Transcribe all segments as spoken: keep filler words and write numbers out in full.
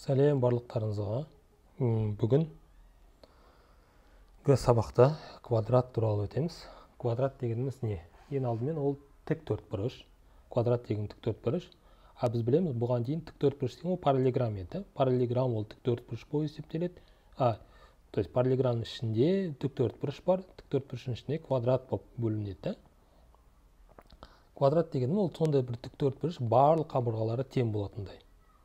Сәлем барлықтарыңызға. Бүгін гі сабақта квадрат туралы өтеміз. Квадрат дегеніміз не? Ең алдымен ол тік төртбұрыш. Квадрат деген тік төртбұрыш. А біз білеміз, бұған дейін тік төртбұрыш деген ол параллелограмм еді. Параллелограмм ол тік төртбұрыш болып есептеледі. А, то есть параллелограммның ішінде тік төртбұрыш бар, тік төртбұрыштың ішінде квадрат болып бөлінеді. Квадрат дегенім ол сондай бір тік төртбұрыш барлық қабырғалары тең болатындай.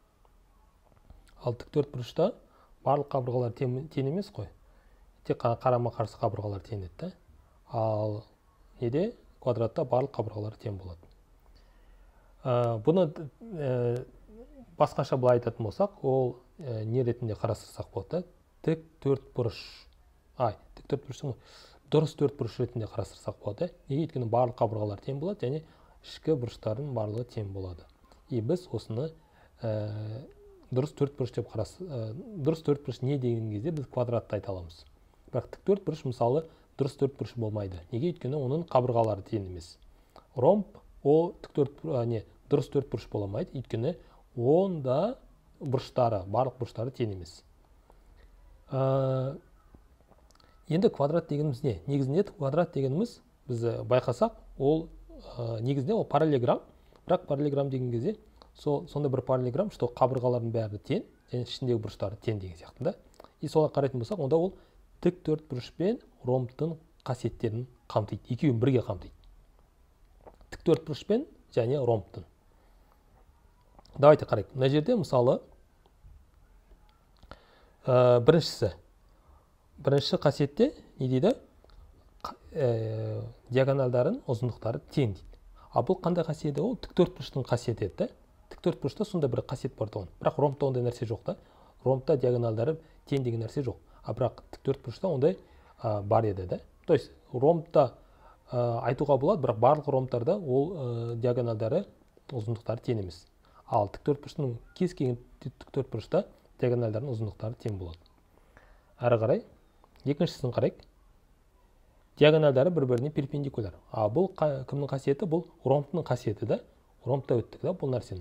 Ал тік төртбұрышта барлық қабырғалар тең емес қой. Тек қарама-қарсы қабырғалар тең еді. Ал неде квадратта барлық қабырғалар тең болады. Бұны басқаша былай айтатын болсақ, ол не ретінде қарастырсақ болады? Тік төртбұрыш. Ай, тік төртбұрыштың дұрыс төртбұрыш ретінде қарастырсақ болады. Неге өйткені барлық қабырғалар тең болады, және ішкі бұрыштардың барлығы тең болады. И біз осыны дұрыс төртбұрыш деп қарастырсақ, дұрыс төртбұрыш не деген кезде біз квадратты айта аламыз. Бірақ тік төртбұрыш мысалы дұрыс төртбұрыш болмайды. Неге өйткені оның қабырғалары тең емес. Ромб ол тік төртбұрыш, не, дұрыс төртбұрыш бола алмайды, өйткені онда бұрыштары, барлық бұрыштары тең емес. Енді квадрат дегеніміз не? Негізінде квадрат дегеніміз біз байқасақ, ол негізінде ол параллелограмм, бірақ параллелограмм деген кезде сонда бір параллелограмм, что қабырғалардың бәрі тең, және ішіндегі бұрыштары тең деген сияқты да. И солай қарайтын болсақ, онда ол тік төртбұрыш пен ромбтың қасиеттерін қамтиды, екеуін бірге қамтиды. Тік төртбұрыш пен және ромбтың. Давайте қарайық. Мына жерде мысалы біріншісі бірінші қасиетте не дейді? Диагональдарын ұзындықтары тең дейді. А бұл қандай қасиеті? Ол тік төртбұрыштың қасиеті еді. Тік төртбұрышта сонда бір қасиет бар да. Бірақ ромбта ондай нәрсе жоқ та. Ромбта диагональдары тең деген нәрсе жоқ. А бірақ тік төртбұрышта ондай бар еді да. То есть ромбта айтуға болады, бірақ барлық ромбтарда ол диагональдары ұзындықтары тең емес. Ал тік төртбұрыштың кез келген тік төртбұрышта диагональдардың ұзындықтары тең болады. Әрі қарай екіншісін қарайық. Диагональдары бір-біріне перпендикуляр. А бұл кімнің қасиеті? Бұл ромбтың қасиеті да. Ромбта өттік да бұл нәрсені.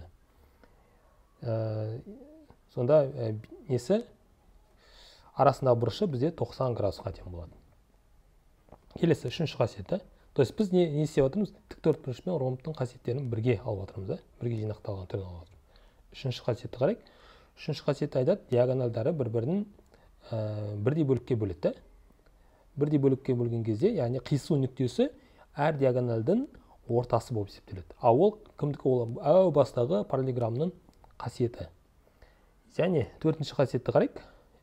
Сонда несі? Арасындағы бұрышы бізде тоқсан градусқа тең болады. Келесі үшінші қасиеті. То есть біз не істеп отырмыз? Тік төртбұрыш пен ромбтың қасиеттерін бірге алып отырмыз да. Бірге жинақталған түрін алып отырмыз. Үшінші қасиетті қарайық. Үшінші қасиетті айтады, диагональдары бір-бірінің бірдей бөлікке бөледі. Бірдей бөлікке бөлген кезде, яғни қиысу нүктесі әр диагональдың ортасы болып есептеледі. А ол кімдікі? Ол әу бастағы параллелограммның қасиеті. Және төртінші қасиетті қарайық.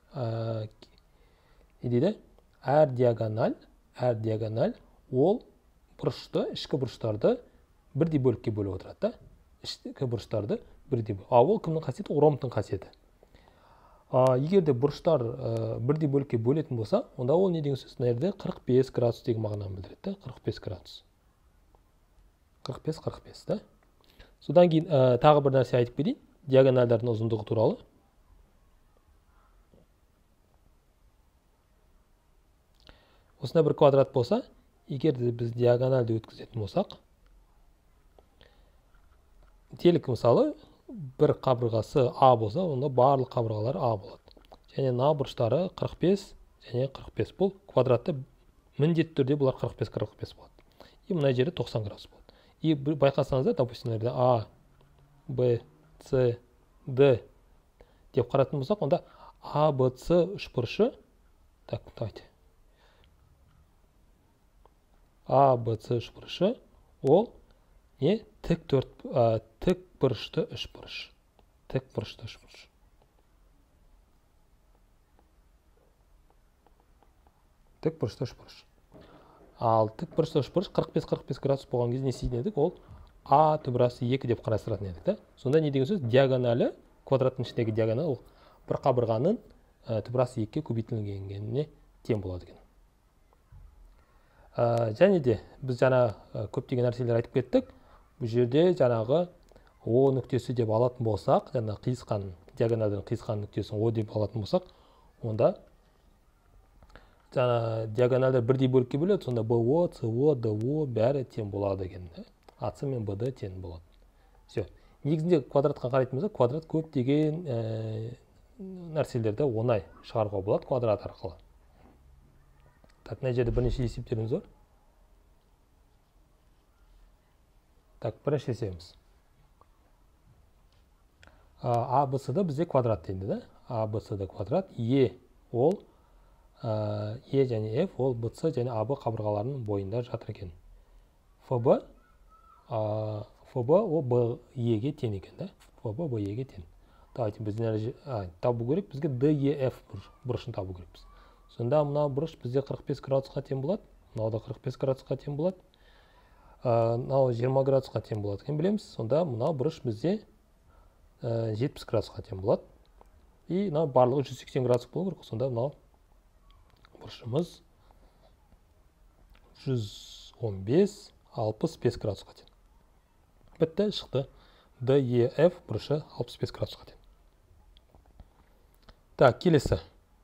Не дейді? Әр диагональ, әр диагональ ол бұрышты, ішкі бұрыштарды бірдей бөлікке бөліп отырады. Ішкі бұрыштарды бірдей бөліп. А ол кімнің қасиеті? Ромбтың қасиеті. Егер де бұрыштар бірдей бөлікке бөлетін болса, онда ол не деген сөз? Мына жерде қырық бес градус деген мағынаны білдіреді. қырық бес градус. қырық бес қырық бес да. Содан кейін тағы бір нәрсе айтып кетейін. Диагональдардың ұзындығы туралы. Осында бір квадрат болса, егер де біз диагональді өткізетін болсақ, телік мысалы бір қабырғасы А болса, онда барлық қабырғалар А болады. Және мына бұрыштары қырық бес және қырық бес. Бұл квадратта міндетті түрде бұлар қырық бес қырық бес болады. И мына жерде тоқсан градус болады. И байқасаңыздар, допустим, А, Б, С, Д деп қарайтын болсақ, онда А, Б, С үшбұрышы, так, давайте. А, Б, С үшбұрышы, ол не? Тік төрт, тік бұрышты үшбұрыш. Тік бұрышты үшбұрыш. Тік бұрышты үшбұрыш. Ал тік бұрышты үшбұрыш қырық бес қырық бес градус болған кезде не істейтін едік? Ол А түбірасы екі деп қарастыратын едік та. Сонда не деген сөз? Диагоналі, квадраттың ішіндегі диагоналы бір қабырғаның түбірасы екіге көбейтілгеніне тең болады екен. Және де біз жаңа көптеген нәрселер айтып кеттік. Бұл жерде жаңағы О нүктесі деп алатын болсақ, жаңа қиысқан, диагональдың қиысқан нүктесін О деп алатын болсақ, онда жаңа диагональдар бірдей бөлікке бөледі, сонда БО, СО, ДО бәрі тең болады екен. АС мен БД тең болады. Все. Негізінде квадратқа қарайтын болсақ, квадрат көптеген нәрселерді оңай шығаруға болады квадрат арқылы. Так, мына жерде бірнеше есептеріміз бар. Так, бірінші есебіміз. А, Б, С-ді бізде квадрат дейді, да? А, Б, С-ді квадрат. Е ол Е және F ол Б, С және А, Б қабырғаларының бойында жатыр екен. Ф, Б Ф, Б ол Б, Е-ге тең екен, да? Ф, Б, Б, Е-ге тең. Давайте біз табу керек, бізге Д, Е, Ф бұрышын табу керекпіз. Сонда мына бұрыш бізде қырық бес градусқа тең болады. Мынау да қырық бес градусқа тең болады. Мынау жиырма градусқа тең болады екен білеміз. Сонда мына бұрыш бізде жетпіс градусқа тең болады. И мынау барлығы жүз сексен градус болу керек. Сонда мынау бұрышымыз жүз он бес алпыс бес градусқа тең. Бітті, шықты. Д, Е, Ф бұрышы алпыс бес градусқа тең. Так, келесі.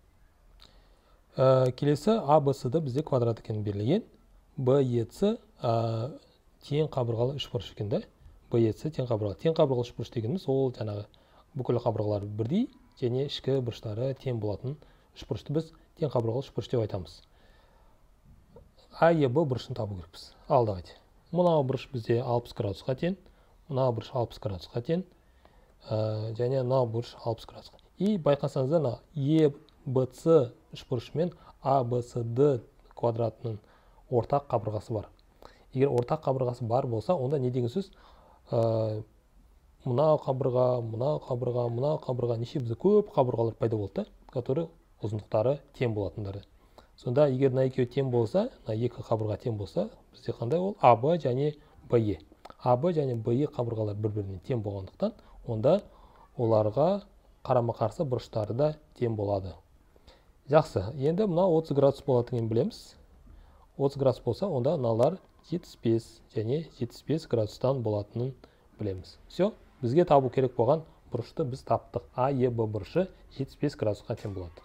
Келесі А, Б, С-ді бізде квадрат екені берілген. Б, Е, С тең қабырғалы үш бұрыш екен, да? Б, Е, С тең қабырғалы. Тең қабырғалы үш бұрыш дегеніміз ол жаңағы бүкіл қабырғалар бірдей және ішкі бұрыштары тең болатын үш бұрышты біз тең қабырғалы үш бұрыш деп айтамыз. А, Е, Б бұрышын табу керекпіз. Ал, давайте. Мынау бұрыш бізде алпыс градусқа тең, мынау бұрыш алпыс градусқа тең, және мынау бұрыш алпыс градусқа. И байқасаңыздар, Е, Б, С үш бұрышымен А, Б, С, Д квадратының ортақ қабырғасы бар. Егер ортақ қабырғасы бар болса, онда не деген сөз? Мынау қабырға, мынау қабырға, мынау қабырға, неше бізде көп қабырғалар пайда болды, который ұзындықтары тең болатындары. Сонда егер мына екеуі тең болса, мына екі қабырға тең болса, бізде қандай ол? А, Б және Б, Е. А, Б және Б, Е қабырғалар бір-біріне тең болғандықтан, онда оларға қарама-қарсы бұрыштары да тең болады. Жақсы, енді мына отыз градус болатынын білеміз. отыз градус болса, онда мыналар жетпіс бес және жетпіс бес градустан болатынын білеміз. Все, бізге табу керек болған бұрышты біз таптық. А, Е, Б бұрышы жетпіс бес градусқа тең болады.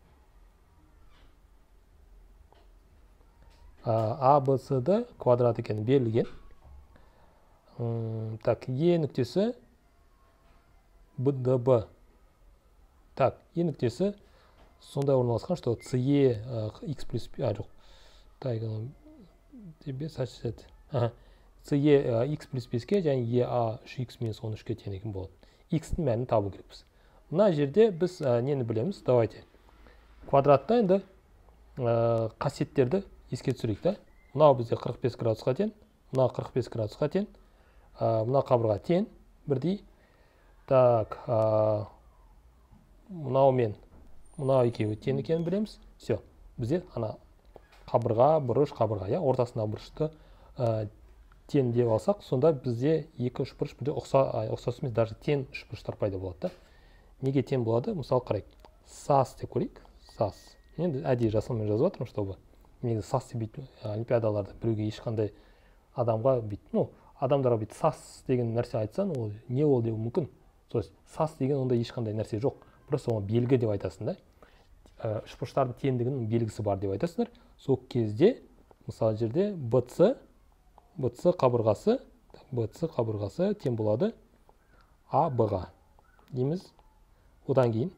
А, Б, С-ді квадрат екені берілген. Так, Е нүктесі Б, Д, Б. Так, Е нүктесі сондай орналасқан, что С, Е, X плюс, а, жоқ. Так, тебе сәтсет. С, Е, X плюс беске және Е, А, үш икс минус он үшке тең екен болады. X-ті мәнін табу керекпіз. Мына жерде біз нені білеміз? Давайте. Квадратта енді қасиеттерді еске түсірейік, да? Мынау бізде қырық бес градусқа тең, мынау қырық бес градусқа тең, мына қабырға тең, бірдей. Так, мынау мен, мынау екеуі тең екенін білеміз. Все, бізде ана қабырға, бұрыш, қабырға, ортасында бұрышты тең деп алсақ, сонда бізде екі үш бұрыш бірде ұқсас емес, даже тең үш бұрыштар пайда болады. Неге тең болады? Мысалы қарайық. САС деп көрейік. САС. Енді әдейі жасылмен жазып жатырмын, чтобы негізі САС деп олимпиадаларда біреуге ешқандай адамға бүйтіп, ну, адамдарға бүйтіп САС деген нәрсе айтсан, ол не ол деу мүмкін. То есть САС деген онда ешқандай нәрсе жоқ. Просто оны белгі деп айтасың, да? Үш бұрыштардың теңдігінің белгісі бар деп айтасыңдар. Сол кезде, мысалы жерде БЦ, БЦ қабырғасы, БЦ қабырғасы тең болады А, Б-ға. Дейміз. Одан кейін.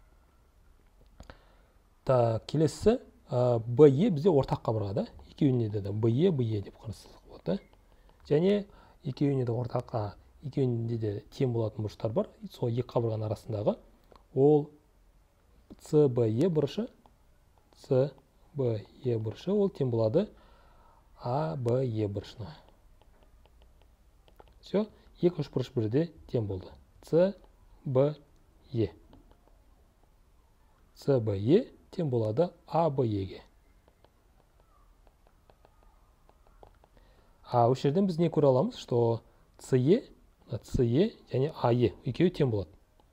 Так, келесі Б, Е бізде ортақ қабырға, да? Екеуіне де Б, Е, Б, Е деп қарастырсақ болады. Және екеуіне де ортақ, екеуінде де тең болатын бұрыштар бар. Сол екі қабырғаның арасындағы ол С, Б, Е бұрышы, С, Б, Е бұрышы ол тең болады А, Б, Е бұрышына. Все, екі үш бұрыш бірде тең болды. С, Б, Е. С, Б, Е тең болады А, Б, Е-ге. А осы жерден біз не көре аламыз, что С, Е, С, Е және А, Е екеуі тең болады.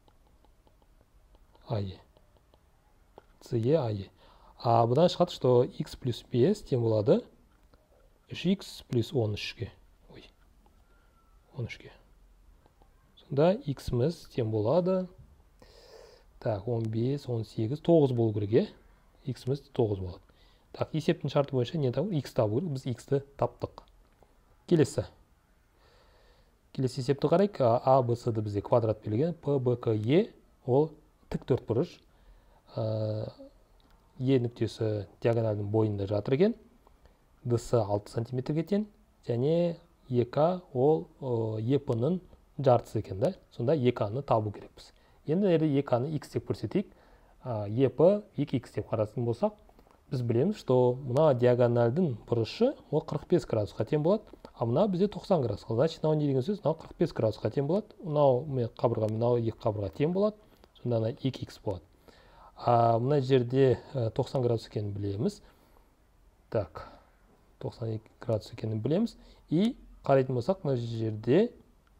А, Е. С, Е, А, Е. А бұдан шығады, что X плюс бес тең болады үш икс плюс он үшке. Ой, он үшке. Сонда X-міз тең болады. Так, он бес, он сегіз, тоғыз болу керек, е? X-міз тоғыз болады. Так, есептің шарты бойынша не табу? X табу керек. Біз X-ті таптық. Келесі. Келесі есепті қарайық. А, Б, С-ді бізде квадрат берілген. П, Б, К, Е ол тік төртбұрыш, Е нүктесі диагоналдың бойында жатыр екен, дысы алты сантиметрге тең, және ек ол еп-ның жартысы екен да. Сонда ек-ны табу керекпіз. Енді ек-ны x деп көрсетейік. Еп екі икс деп қарастыратын болсақ, біз білеміз, что мына диагональдың бұрышы ол қырық бес градусқа тең болады, а мына бізде тоқсан градусқа. Значит, мынау не деген сөз? Мынау қырық бес градусқа тең болады. Мынау қабырға, мынау екі қабырға тең болады. Сонда мына екі икс болады. А мына жерде тоқсан градус екенін білеміз. Так, тоқсан екі градус екенін білеміз. И қарайтын болсақ, мына жерде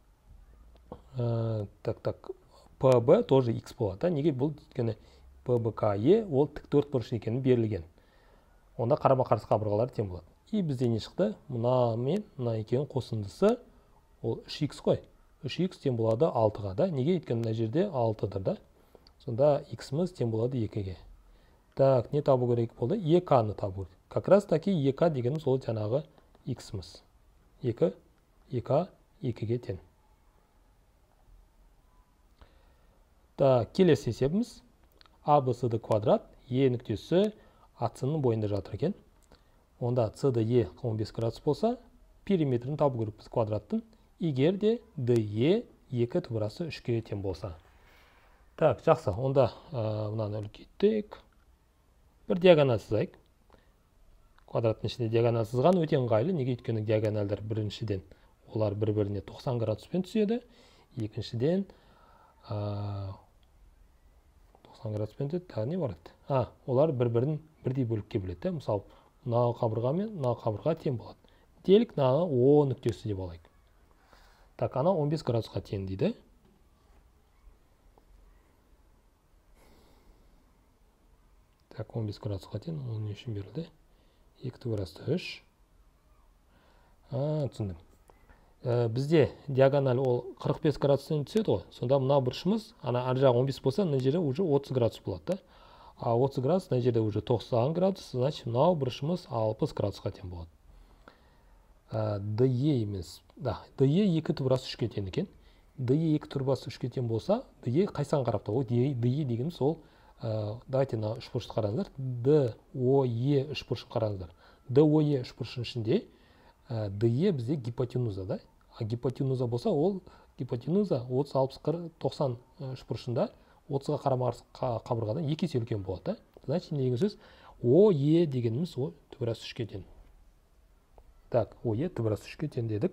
так, так, пэ бэ тоже x болады. Неге бұл өйткені пэ бэ ка е ол тік төртбұрыш екені берілген. Онда қарама-қарсы қабырғалар тең болады. И бізде не шықты? Мына мен мына екеуінің қосындысы ол үш икс қой. үш икс тең болады алтыға да. Неге өйткені мына жерде алтыдыр да. Сонда x-міз тең болады екіге. Так, не табу керек болды? ек-ны табу. Как раз таки ек дегеніміз ол жаңағы x-міз. екі, ек екіге тең. Так, келесі есебіміз. а бэ сэ-ді квадрат, е нүктесі ацының бойында жатыр екен. Онда с-ді е он бес градус болса, периметрін табу керекпіз квадраттың. Егер де де екі тубырасы үшке тең болса. Так, жақсы. Онда мынаны үлкейттік. Бір диагональ сызайық. Квадраттың ішінде диагональ сызған өте ыңғайлы. Неге өйткені диагональдар біріншіден олар бір-біріне тоқсан градуспен түседі. Екіншіден тоқсан градуспен түседі. Тағы не бар еді? А, олар бір-бірін бірдей бөлікке бөледі. Мысалы, мынау қабырға мен мынау қабырға тең болады. Делік мынаны О нүктесі деп алайық. Так, ана он бес градусқа тең дейді. Так, он бес градусқа тең, ол не үшін берілді? екі тубырасты үш. А, түсіндім. Бізде диагональ ол қырық бес градустан түседі ғой. Сонда мына бұрышымыз, ана ар жағы он бес болса, мына жерде уже отыз градус болады. А отыз градус, мына жерде уже тоқсан градус, значит, мынау бұрышымыз алпыс градусқа тең болады. де емес. Да, де екі тубырасы үшке тең екен. де екі тубырасы үшке тең болса, де қайсан қарап та? Ол де дегеніміз ол, давайте на үш бұрышты қараңыздар. де о е үш бұрышын қараңыздар. де о е үш бұрышын ішінде де бізде гипотенуза, да? А гипотенуза болса, ол гипотенуза отыз, алпыс, тоқсан үш бұрышында отызға қарама-қарсы қабырғадан екі есе үлкен болады. Значит, не деген сөз? о е дегеніміз о тубырасы үшке тең. Так, о е тубырасы үшке тең дедік.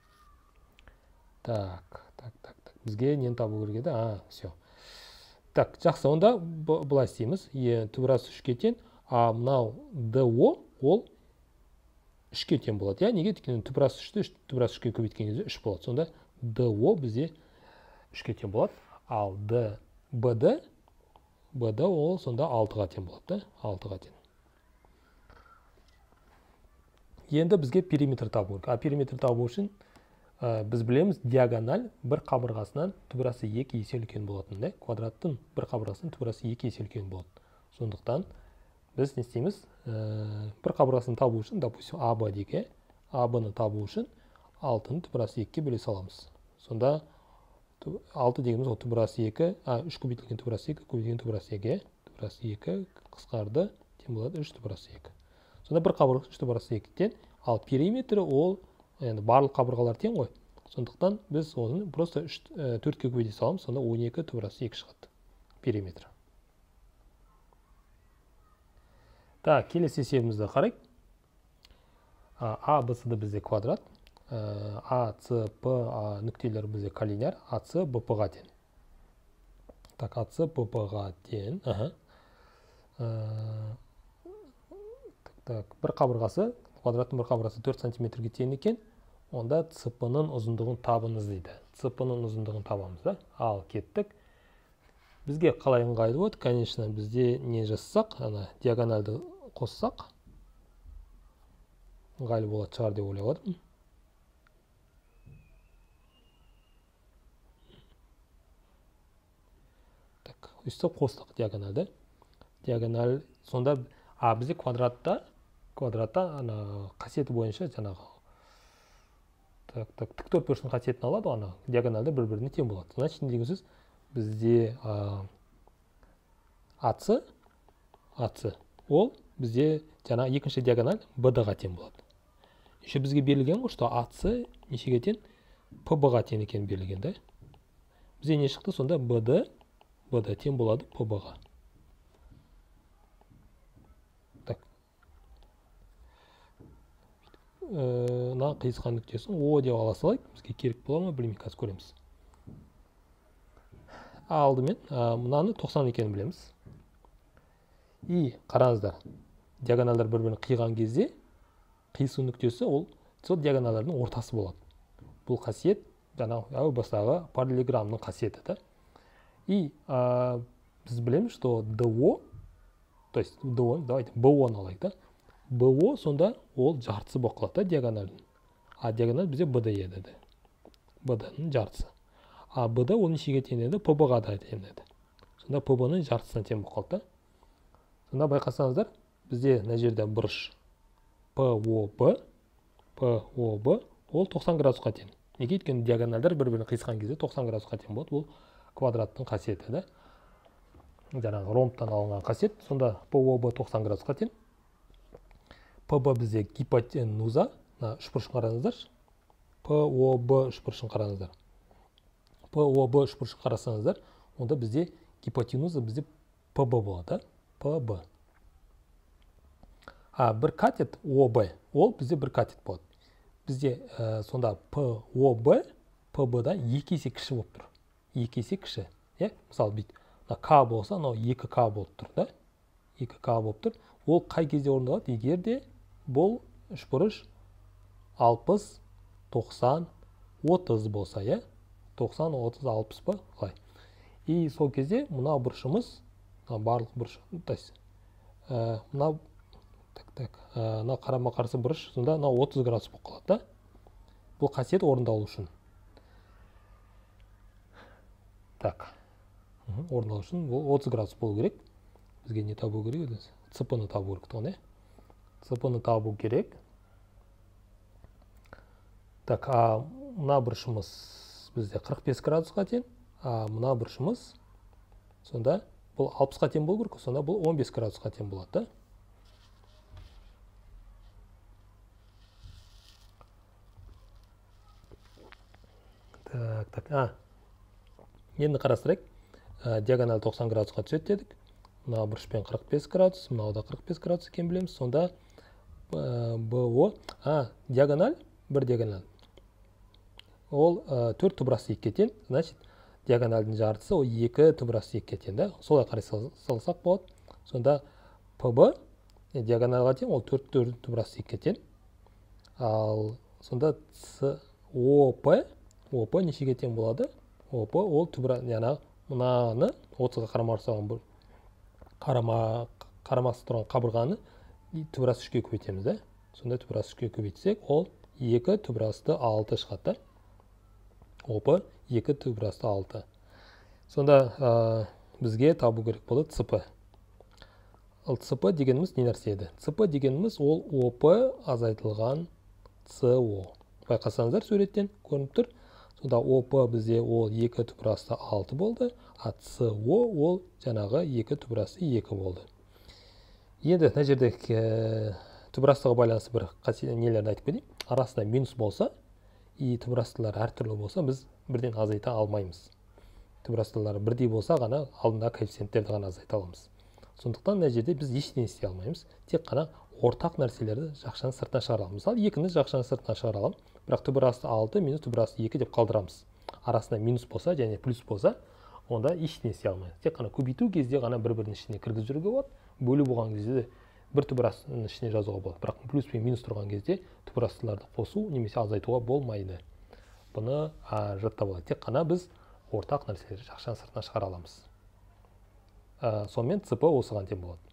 Так, так, так, так. Бізге нені табу керек еді? А, все. Так, жақсы, онда бұлай істейміз. Е тубырасы үшке тең, а мынау де о ол үшке тең болады. Я неге өйткені тубырасы үшті, тубырасы үшке көбейткен кезде үш болады. Сонда де о бізде үшке тең болады. Ал де бэ дэ, бэ дэ ол сонда алтыға тең болады, да? алтыға тең. Енді бізге периметр табу керек. А периметр табу үшін біз білеміз, диагональ бір қабырғасынан тубырасы екі есе үлкен болатын, да? Квадраттың бір қабырғасынан тубырасы екі есе үлкен болады. Сондықтан біз не істейміз? Бір қабырғасын табу үшін, допустим, а бэ деге, а бэ-ны табу үшін алтыны тубырасы екіге бөле саламыз. Сонда алты дегеніміз ол тубырасы екі, а үш көбейтілген тубырасы екі, көбейтілген тубырасы екі, тубырасы екі қысқарды, тең болады үш тубырасы екі. Сонда бір қабырға үш тубырасы екі тең, ал периметрі ол енді барлық қабырғалар тең ғой. Сондықтан біз оны просто төртке көбейте саламыз, сонда он екі тубырасы екі шығады периметрі. Так, келесі есебімізді қарайық. А бэ сэ-ді бізде квадрат, а цэ пэ нүктелер бізде коллинияр, а цэ бэ пэ-ға тең. Так, а цэ бэ пэ-ға тең. Так, бір қабырғасы, квадраттың бір қабырғасы төрт сантиметрге тең екен. Онда цэ пэ-ның ұзындығын табыңыз дейді. цэ пэ-ның ұзындығын табамыз, да? Ал кеттік. Бізге қалай ыңғайлы болады? Конечно, бізде не жасасақ, ана диагональды қоссақ, ыңғайлы болады шығар деп ойлап отырмын. Так, өйстіп қостық диагональды. Диагональ, сонда, а бізде квадратта, квадратта ана қасиеті бойынша жаңағы так, так, тік төртбұрыштың қасиетін алады, ана диагональды бір-біріне тең болады. Значит, не деген сөз? Бізде АС АС ол бізде жаңа екінші диагональ БД-ға тең болады. Еще бізге берілген ғой, что АС нешеге тең? ПБ-ға тең екен берілген, да? Бізде не шықты? Сонда БД БД тең болады ПБ-ға. Так. Мына қиысқан нүктесін О деп ала салайық. Бізге керек бола ма? Білмей, қазір көреміз. Алдымен мынаны тоқсан екенін білеміз. И қараңыздар, диагоналдар бір-бірін қиған кезде қиысу нүктесі ол сол диагоналдардың ортасы болады. Бұл қасиет жаңа әу бастағы параллелограммның қасиеті, да? И а, біз білеміз, что ДО, то есть ДО, давайте БО-ны алайық, да? БО сонда ол жартысы болып қалады, да, диагоналдың. А диагональ бізде БД еді, да? БД-ның жартысы. А БД ол нешеге тең еді? ПБ-ға да тең еді. Сонда ПБ-ның жартысына тең болып қалды, да? Сонда байқасаңыздар, бізде мына жерде бұрыш ПОБ, ПОБ ол тоқсан градусқа тең. Неге? Өйткені диагональдар бір-бірін қиысқан кезде тоқсан градусқа тең болады. Бұл квадраттың қасиеті, да? Жаңағы ромбтан алынған қасиет. Сонда ПОБ тоқсан градусқа тең. ПБ бізде гипотенуза. Үшбұрышын қараңыздар. ПОБ үшбұрышын қараңыздар. ПОБ үшбұрышын қарасаңыздар, онда бізде гипотенуза бізде ПБ болады, да? ПБ. А бір катет ОБ, ол бізде бір катет болады. Бізде ә, сонда ПОБ, ПБ-дан екі есе кіші болып тұр. екі есе кіші. Е? Мысалы, бейт, К болса, но екі К болып тұр, да? екі К болып тұр. Ол қай кезде орындалады? Егер де бұл үшбұрыш алпыс, тоқсан, отыз болса, е? тоқсан, отыз, алпыс па? Қалай? И сол кезде мына бұрышымыз, барлық бұрыш, то есть, мына так, так, мына қарама-қарсы бұрыш, сонда мына отыз градус болып қалады, да? Бұл қасиет орындалу үшін. Так, орындалу үшін бұл отыз градус болу керек. Бізге не табу керек еді? ЦП-ны табу керек, тұғын, е? ЦП-ны табу керек. Так, а мына бұрышымыз бізде қырық бес градусқа тең, а мына бұрышымыз сонда бұл алпысқа тең болу керек, сонда бұл он бес градусқа тең болады, да? Так, так, а. Енді қарастырайық. Диагональ тоқсан градусқа түседі дедік. Мына бұрышпен қырық бес градус, мынау да қырық бес градус екен білеміз. Сонда БО, а, диагональ, бір диагональ. Ол төрт түбірасты екіге тең. Значит, диагональдың жартысы ол екі түбірасты екіге тең, да? Солай қарай салсақ болады. Сонда ПБ диагональға тең, ол төрт түбірасты екіге тең. Ал сонда ОП, ОП нешеге тең болады? ОП ол түбірасты, яғни мынаны отызға қарамақсы тұрған қабырғаны түбірасты үшке көбейтеміз, да? Сонда түбірасты үшке көбейтсек, ол екі түбірасты алты шығады, да? ОП екі түбірасты алты. Сонда бізге табу керек болады ЦП. Ал ЦП дегеніміз не нәрсе еді? ЦП дегеніміз ол ОП азайтылған СО. Байқасаңыздар суреттен көрініп тұр. Сонда ОП бізде ол екі түбірасты алты болды, а СО ол жаңағы екі түбірасты екі болды. Енді мына жерде түбірастыға байланысты бір нелерді айтып кетейін. Арасында минус болса, и түбірастылар әртүрлі болса, біз бірден азайта алмаймыз. Түбірастылары бірдей болса ғана алдында коэффициенттерді ғана азайта аламыз. Сондықтан мына жерде біз ештеңе істей алмаймыз. Тек қана ортақ нәрселерді жақшаның сыртына шығара аламыз. Мысалы, екіні жақшаның сыртына шығара аламыз. Бірақ түбірасты алты минус түбірасты екі деп қалдырамыз. Арасында минус болса және плюс болса, онда ештеңе істей алмаймыз. Тек қана көбейту кезде ғана бір-бірінің ішіне кіргізіп жүруге болады. Бөлу болған кезде бір түбірастының ішіне жазуға болады. Бірақ плюс пен минус тұрған кезде түбірастыларды қосу немесе азайтуға болмайды. Бұны жаттап алайық. Тек қана біз ортақ нәрселерді жақшаның сыртына шығара аламыз. Сонымен ЦП осыған тең болады.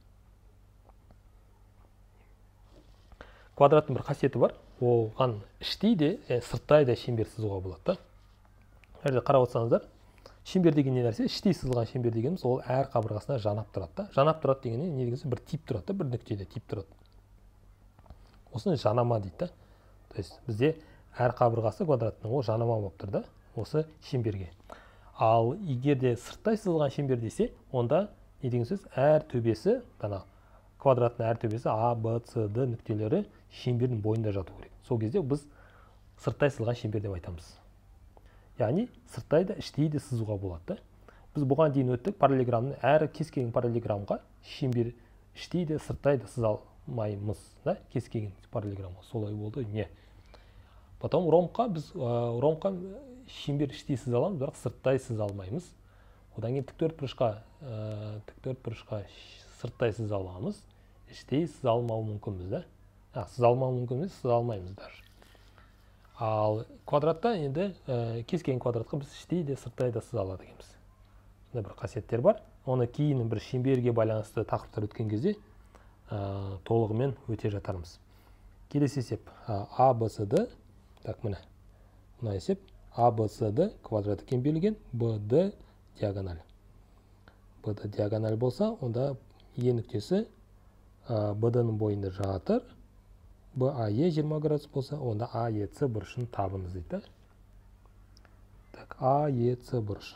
Квадраттың бір қасиеті бар. Оған іштей де, сырттай да шеңбер сызуға болады. Әрде қарап отырсаңыздар, шеңбер деген не нәрсе? Іштей сызылған шеңбер дегеніміз ол әр қабырғасына жанап тұрады. Жанап тұрады дегенде негізі бір тип тұрады, бір нүктеде тип тұрады. Осыны жанама дейді. То есть бізде әр қабырғасы квадраттың ол жанама болып тұрды, осы шеңберге. Ал егер де сырттай сызылған шеңбер десе, онда не деген сөз? Әр төбесі, ана квадраттың әр төбесі А, Б, С, Д нүктелері шеңбердің бойында жату керек. Сол кезде біз сырттай сызылған шеңбер деп айтамыз. Яғни сырттай да іштей де сызуға болады. Біз бұған дейін өттік, параллелограммның әр кез келген параллелограммға шеңбер іштей де сырттай да сыза алмаймыз, да? Кез келген параллелограммға солай болды. Не? Потом ромбқа біз ромбқа шеңбер іштей сыза аламыз, бірақ сырттай сыза алмаймыз. Одан кейін тіктөртбұрышқа тіктөртбұрышқа сырттай сыза аламыз, іштей сыза алмау мүмкінбіз, да? А, сыза алмау мүмкінбіз, сыза алмаймыз даже. Ал квадратта енді кез келген квадратқа біз іштей де сырттай да сыза алады екенбіз. Сондай бір қасиеттер бар. Оны кейін бір шеңберге байланысты тақырыптар өткен кезде толығымен өте жатармыз. Келесі есеп А, Б, С, Д. Так, міне. Мына есеп А, Б, С, Д квадраты кем берілген, Б, Д диагональ. Б, Д диагональ болса, онда Е нүктесі Б, Д-ның бойында жатыр. Б, А, Е жиырма градус болса, онда А, Е, С бұрышын табыңыз дейді. Так, А, Е, С бұрышы.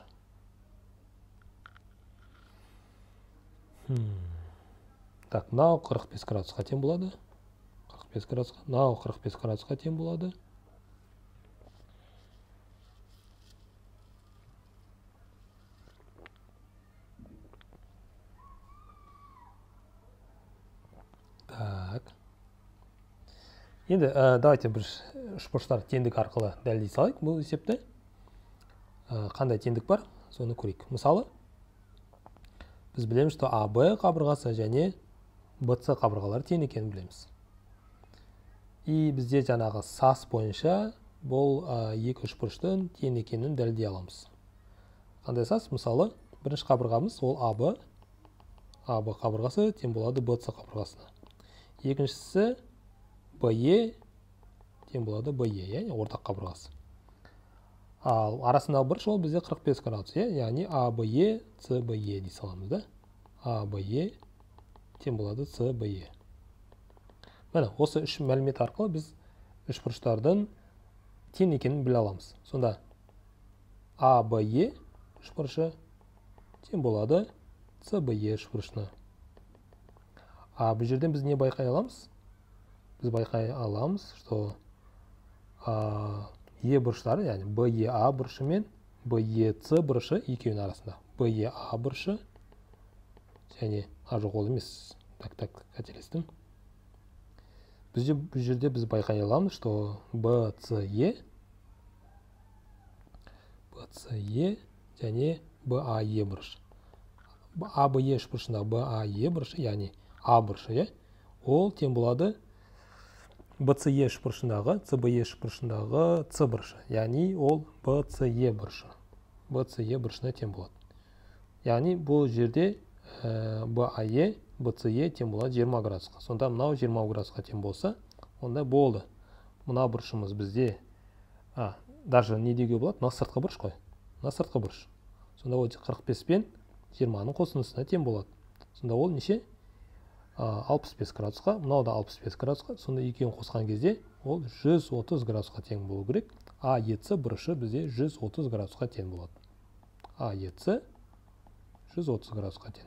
Так, мынау қырық бес градусқа тең болады. қырық бес градусқа. Мынау қырық бес градусқа тең болады. Так. Енді давайте бір үшбұрыштар теңдік арқылы дәлелдей салайық бұл есепті. Қандай теңдік бар, соны көрейік. Мысалы, біз білеміз, что А Б қабырғасы және Б С қабырғалары тең екенін білеміз. И бізде жаңағы сас бойынша бұл екі үшбұрыштың тең екенін дәлелдей аламыз. Қандай сас? Мысалы, бірінші қабырғамыз ол А Б. А Б қабырғасы тең болады Б С қабырғасына. Екіншісі Б Е тең болады Б Е, яғни ортақ қабырғасы. Ал арасындағы бұрыш ол бізде қырық бес градус, яғни А Б Е, С Б Е дей саламыз, да? А Б Е тең болады С Б Е. Міне, осы үш мәлімет арқылы біз үшбұрыштардың тең екенін біле аламыз. Сонда А Б Е үшбұрышы тең болады С Б Е үшбұрышына. А бұл жерден біз не байқай аламыз? Біз байқай аламыз, что Е бұрыштары, яғни Б Е А бұрышы мен Б Е С бұрышы екеуінің арасында. Б Е А бұрышы және А жоқ ол емес. Так, так, қателестім. Бұл жерде біз байқай аламыз, что Б С Е Б С Е және Б А Е бұрышы. А Б Е үшбұрышындағы Б А Е бұрышы, яғни А бұрышы, ол тең болады Б С Е үшбұрышындағы С Б Е үшбұрышындағы С бұрышы, яғни ол Б С Е бұрышы. Б С Е бұрышына тең болады. Яғни бұл жерде Б А Е, Б С Е тең болады жиырма градусқа. Сонда мынау жиырма градусқа тең болса, онда болды. Мына бұрышымыз бізде, а, даже не деуге болады, мына сыртқы бұрыш қой. Мына сыртқы бұрыш. Сонда ол қырық бес пен жиырманың қосындысына тең болады. Сонда ол неше? алпыс бес градусқа, мынау да алпыс бес градусқа. Сонда екеуін қосқан кезде ол жүз отыз градусқа тең болу керек. А Е С бұрышы бізде жүз отыз градусқа тең болады. А Е С жүз отыз градусқа тең.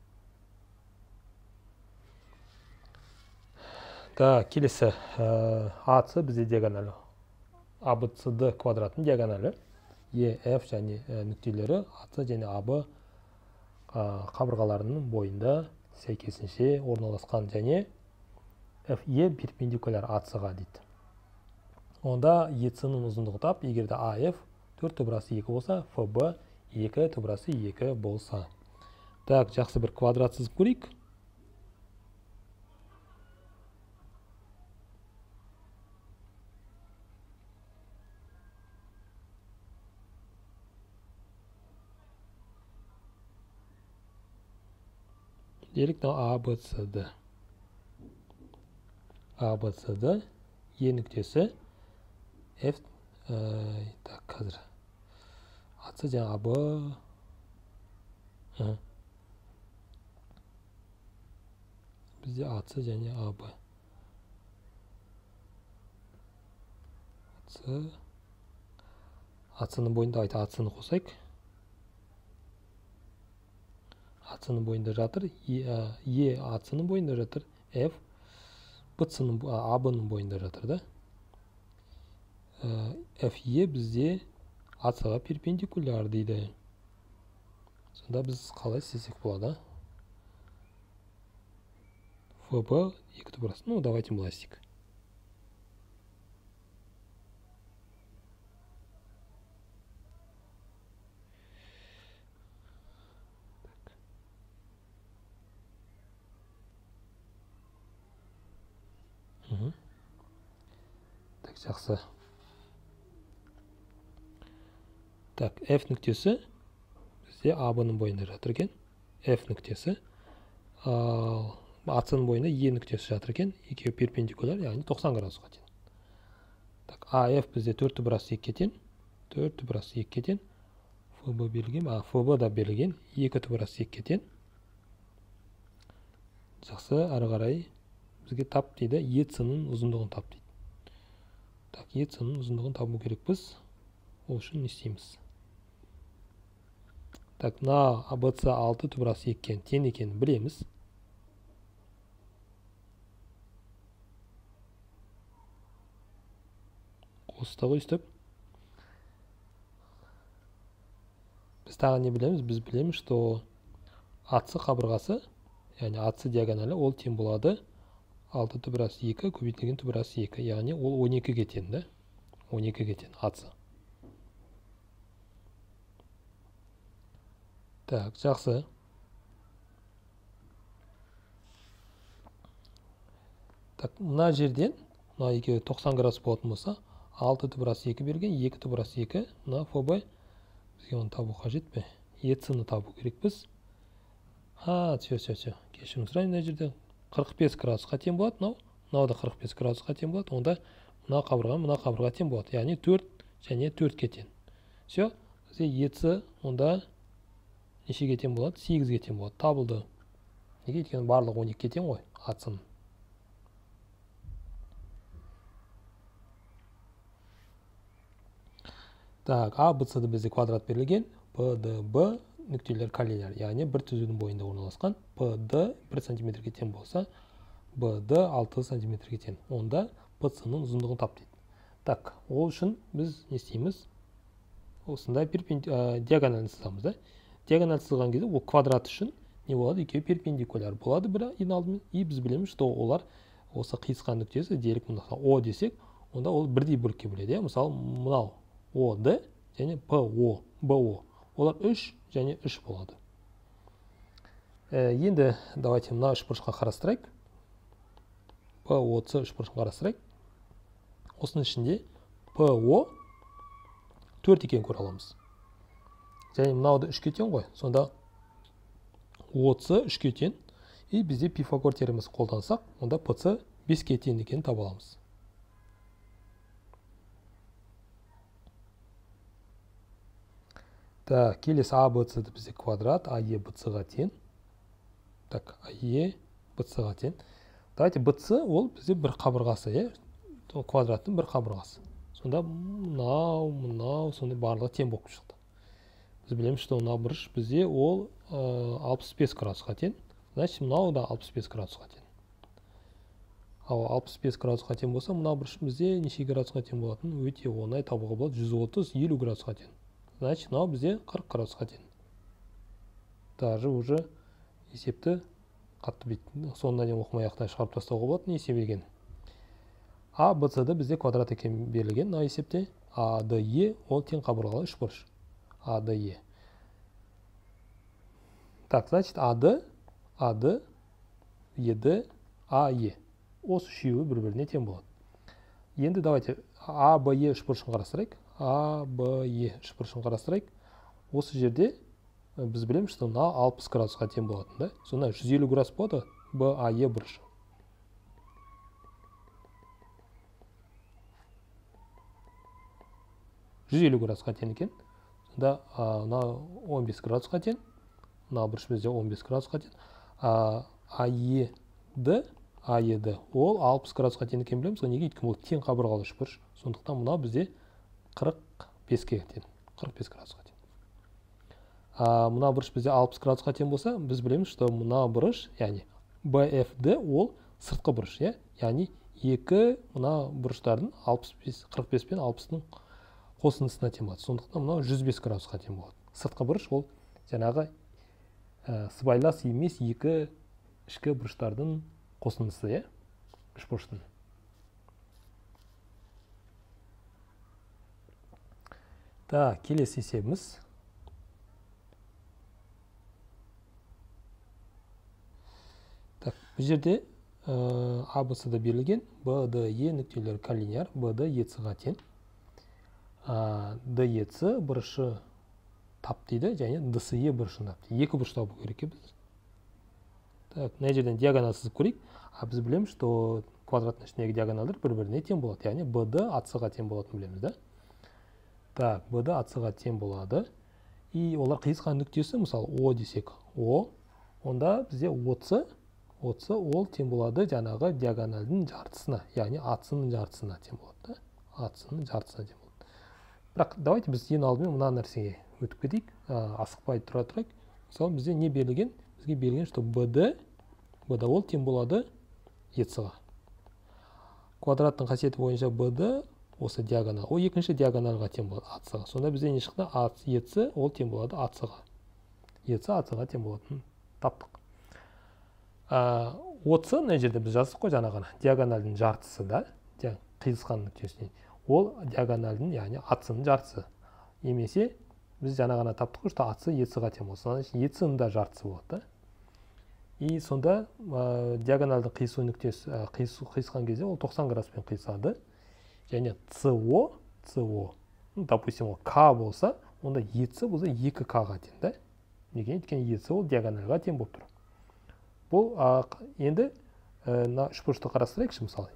Так, келесі А С бізде диагоналы. А Б С Д квадраттың диагоналы. Е Ф және нүктелері А С және А Б қабырғаларының бойында сәйкесінше орналасқан және Ф Е перпендикуляр А С-ға дейді. Онда Е С-ның ұзындығы тап, егер де А Ф төрт түбірасы екі болса, Ф Б екі түбірасы екі болса. Так, жақсы бір квадрат сызып көрейік. Делік А Б С Д. А Б С Д Е нүктесі F, так, қазір А С және А Б бізде А С және А Б А С-ның бойында айта А С-ны қосайық. ацының бойында жатыр, е ацының бойында жатыр, f бцның абның бойында жатыр да. fe бізде ацға перпендикуляр дейді. Сонда біз қалай істесек болады? фб екі тубырас. Ну, давайте былай істейік. Так, жақсы. Так, f нүктесі бізде абның бойында жатыр екен. F нүктесі. Ал ацның бойында e нүктесі жатыр екен. Екеуі перпендикуляр, яғни тоқсан градусқа тең. Так, af бізде төрт тубырас екіге тең. төрт тубырас екіге тең. фб берілген, а фб да берілген. екі тубырас екіге тең. Жақсы, ары қарай бізге тап дейді, ецінің ұзындығын тап дейді. Так, ецінің ұзындығын табу керекпіз. Ол үшін не істейміз? Так, на абц алты тубырас екіге тең екенін білеміз. Қосыта қойыстық. Біз тағы не білеміз? Біз білеміз, что ацы қабырғасы, яғни ацы диагоналі, ол тең болады алты тубырас екі көбейтілген тубырас екі, яғни ол он екіге тең, да? он екіге тең ацы. Так, жақсы. Так, мына жерден, мына екеуі тоқсан градус болатын болса, алты тубырас екі берген, екі тубырас екі, мына фб, бізге оны табу қажет пе? Еціні табу керекпіз. Ха, все, все, все. Кешірім сұрайын, мына жерде қырық бес градусқа тең болады, мынау. Мынау да қырық бес градусқа тең болады. Онда мына қабырға, мына қабырға тең болады. Яғни төрт және төртке тең. Все, бізде еці онда нешеге тең болады? сегізге тең болады. Табылды. Неге? Өйткені барлығы он екіге тең ғой, ацының. Так, а, б, с-ді бізде квадрат берілген. П, Д, Б нүктелер коллинар, яғни бір түзудің бойында орналасқан. П, Д бір сантиметрге тең болса, Б, Д алты сантиметрге тең. Онда П, С-ның ұзындығын тап дейді. Так, ол үшін біз не істейміз? Осындай диагоналін сызамыз, да? Диагональ сызған кезде ол квадрат үшін не болады? Екеуі перпендикуляр болады бір ең алдымен. И біз білеміз, что олар осы қиысқан нүктесі делік мынаққа О десек, онда ол бірдей бөлікке бөледі. Мысалы, мынау О, Д және П, О, Б, О. Олар үш және үш болады. Енді давайте мына үш бұрышқа қарастырайық. П, О, С үш бұрышқа қарастырайық. Осының ішінде П, О төрт екенін көре аламыз. Және мынауды үшке тең ғой. Сонда О, С үшке тең. И бізде Пифагор теоремасын қолдансақ, онда П, С беске тең екенін таба аламыз. Так, келесі А, Б, С-ді бізде квадрат, А, Е, Б, С-ға тең. Так, А, Е, Б, С-ға тең. Давайте Б, С ол бізде бір қабырғасы, е? Квадраттың бір қабырғасы. Сонда мынау, мынау, сонда барлығы тең болып шықты. Біз білеміз, что мынау бұрыш бізде ол алпыс бес градусқа тең. Значит, мынау да алпыс бес градусқа тең. Ал алпыс бес градусқа тең болса, мынау бұрыш бізде неше градусқа тең болатын? Өте оңай табуға болады. жүз отыз елу градусқа тең. Значит, мынау бізде қырық градусқа тең. Даже уже есепті қатты бейт. Сонына дейін оқымай аяқтан шығарып тастауға болады. Не есебелген? А, Б, С-ді бізде квадрат екен берілген. Мына есепте А, Д, Е ол тең қабырғалы үш бұрыш. А, Д, Е. Так, значит, А, Д, А, Д, Е, Д, А, Е. Осы үшеуі бір-біріне тең болады. Енді давайте А, Б, Е үш бұрышын қарастырайық. А, Б, Е үш бұрышын қарастырайық. Осы жерде біз білеміз, что мына алпыс градусқа тең болатын, да? Сонда жүз елу градус болады Б, А, Е бұрышы. жүз елу градусқа тең екен. Сонда мына он бес градусқа тең. Мына бұрыш бізде он бес градусқа тең. А, Е, Д, А, Е, Д ол алпыс градусқа тең екен білеміз. Неге? Өйткені ол тең қабырғалы үш бұрыш. Сондықтан мына бізде қырық беске тең. қырық бес градусқа тең. мына бұрыш бізде алпыс градусқа тең болса, біз білеміз, что мына бұрыш, яғни бэ эф дэ ол сыртқы бұрыш, иә? Яғни екі мына бұрыштардың қырық бес пен алпыстың қосындысына тең болады. Сондықтан мынау жүз бес градусқа тең болады. Сыртқы бұрыш ол жаңағы сыбайлас емес екі ішкі бұрыштардың қосындысы, иә? Үш бұрыштың. Так, келесі есебіміз. Так, бұл жерде а бэ эс-да берілген бэ дэ е нүктелері коллинияр, бэ дэ е цэ-ға тең. дэ е цэ бұрышы тап дейді, және дэ эс е бұрышын тап дейді. Екі бұрыш табу керек біз. Так, мына жерден диагональ сызып көрейік. А біз білеміз, что квадраттың ішіндегі диагоналдар бір-біріне тең болады. Яғни бэ дэ а цэ-ға тең болатынын білеміз, да? Так, бэ дэ а цэ-ға тең болады. И олар қиысқан нүктесі, мысалы, О десек, О, онда бізде о цэ, о цэ ол тең болады жаңағы диагональдың жартысына, яғни а цэ-ның жартысына тең болады, да? а цэ-ның жартысына тең болады. Бірақ давайте біз ең алдымен мына нәрсеге өтіп кетейік, асықпай тұра тұрайық. Мысалы, бізде не берілген? Бізге берілген, что бэ дэ, бэ дэ ол тең болады е цэ-ға. Квадраттың қасиеті бойынша бэ дэ осы диагонал, ол екінші диагоналға тең болады а цэ-ға. Сонда бізде не шықты? е цэ ол тең болады а цэ-ға. е цэ а цэ-ға тең болатынын таптық. о цэ мына жерде біз жаздық қой жаңа ғана, диагональдың жартысы, да? Қиылысқан нүктесіне. Ол диагональдың, яғни а цэ-ның жартысы. Немесе біз жаңа ғана таптық қой, что а цэ е цэ-ға тең болады. Сонда е цэ-ның да жартысы болады, да? И сонда диагональдың қиысу нүктесі, қиысқан кезде ол тоқсан градуспен қиысады. Және цэ о, цэ о, допустим, ол К болса, онда е цэ болса екі К-ға тең, да? Неге? Өйткені е цэ ол диагональға тең болып тұр. Бұл енді үш бұрышты қарастырайықшы, мысалы.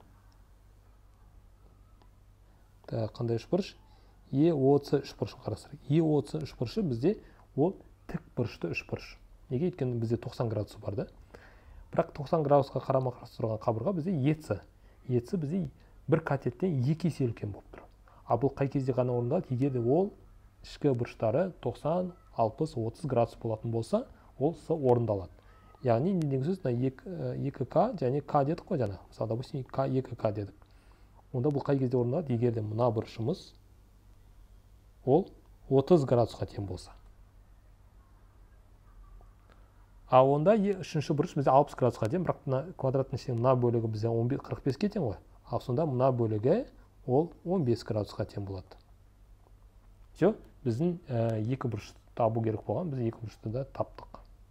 Қандай үш бұрыш? е о цэ үш бұрышын қарастырайық. е о цэ үш бұрышы бізде ол тік бұрышты үш бұрыш. Неге? Өйткені бізде тоқсан градусы бар, да? Бірақ тоқсан градусқа қарама-қарсы тұрған қабырға бізде е цэ. е цэ бізде бір катеттен екі есе үлкен болып тұр. А бұл қай кезде ғана орындалады? Егер де ол ішкі бұрыштары тоқсан, алпыс, отыз градус болатын болса, ол орындалады. Яғни не деген сөз? екі К және К дедік қой жаңа. Мысалы, допустим, екі К дедік. Онда бұл қай кезде орындалады? Егер де мына бұрышымыз ол отыз градусқа тең болса. А онда үшінші бұрыш бізде алпыс градусқа тең, бірақ квадраттың ішінде мына бөлігі бізде қырық беске тең ғой. Ал сонда мына бөлігі ол он бес градусқа тең болады. Все, біздің екі бұрышты табу керек болған, біз екі бұрышты да таптық.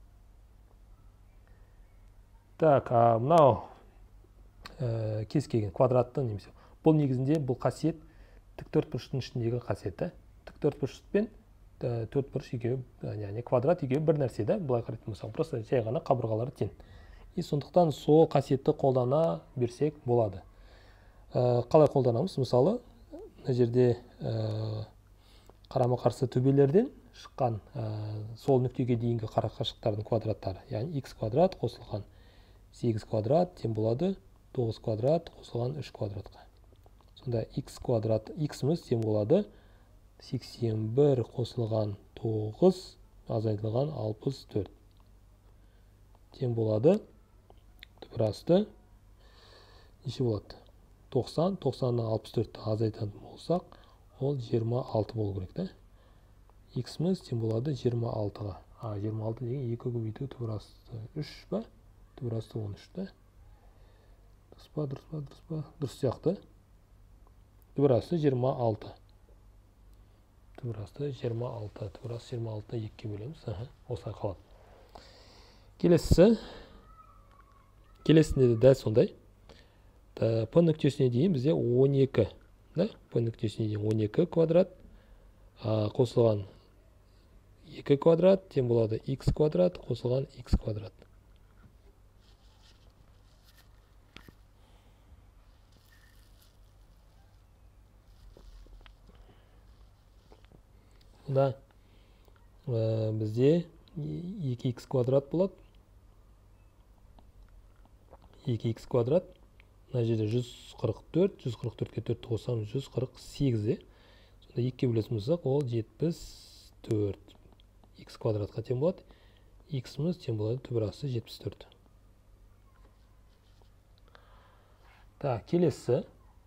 Так, мынау кез келген квадратты немесе. Бұл негізінде бұл қасиет тік төрт бұрыштың ішіндегі қасиеті. Тік төрт бұрыш пен төрт бұрыш екеуі, яғни квадрат екеуі бір нәрсе, да? Былай қарайтын болсақ, просто жай ғана қабырғалары тең. И сондықтан сол қасиетті қолдана берсек болады. Қалай қолданамыз? Мысалы, мына жерде қарама-қарсы төбелерден шыққан сол нүктеге дейінгі қашықтықтардың квадраттары, яғни х квадрат қосылған сегіз квадрат тең болады тоғыз квадрат қосылған үш квадратқа. Сонда х квадрат, х-міз тең болады сексен бір қосылған тоғыз азайтылған алпыс төрт. Тең болады түбірасты неше болады? тоқсан, тоқсаннан алпыс төртті азайтатын болсақ, ол жиырма алты болу керек, да? Х-міз тең болады жиырма алтыға. А, жиырма алты деген екі көбейту түбірасты үш ба? Түбірасты он үш, да? Дұрыс па, дұрыс па, дұрыс па? Дұрыс сияқты. Түбірасты жиырма алты. Түбірасты жиырма алты. Түбірасты жиырма алтыны екіге бөлеміз. Осылай қалады. Келесі. Келесінде де дәл сондай. П нүктесіне дейін бізде он екі. П нүктесіне дейін он екі квадрат. Қосылған екі квадрат тең болады х квадрат қосылған х квадрат. Да, бізде екі х квадрат болады. екі х квадрат. Мына жерде жүз қырық төрт, жүз қырық төртке төртті қоссам жүз қырық сегіз. Сонда екіге бөлетін болсақ, ол жетпіс төрт. x квадратқа тең болады. X-мыз тең болады түбір асты жетпіс төрт. Так, келесі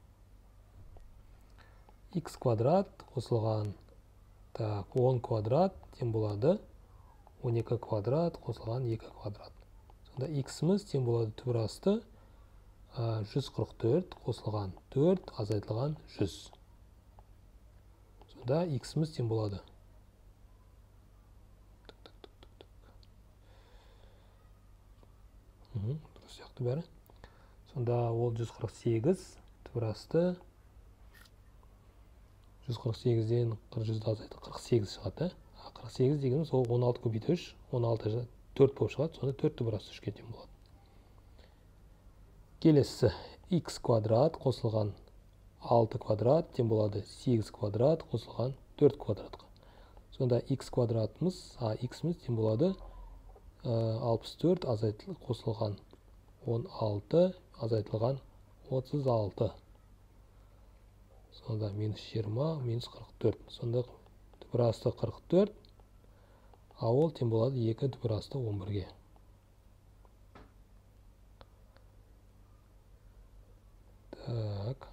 x квадрат қосылған так, он квадрат тең болады он екі квадрат қосылған екі квадрат. Сонда x-мыз тең болады түбір асты жүз қырық төрт қосылған төрт азайтылған жүз. Сонда x-мыз тең болады. Дұрыс сияқты бәрі. Сонда ол жүз қырық сегіз түбір асты жүз қырық сегізден жүзді азайтып қырық сегіз шығады. қырық сегіз дегеніміз ол он алты көбейту үш, он алты төрт болып шығады. Сонда төрт түбір асты үшке тең болады. Келесі x квадрат қосылған алты квадрат тең болады сегіз квадрат қосылған төрт квадратқа. Сонда x квадратымыз, а x-міз тең болады алпыс төрт азайтылып қосылған он алты азайтылған отыз алты. Сонда минус жиырма минус қырық төрт. Сонда түбір асты қырық төрт, а ол тең болады екі түбір асты он бірге. Так.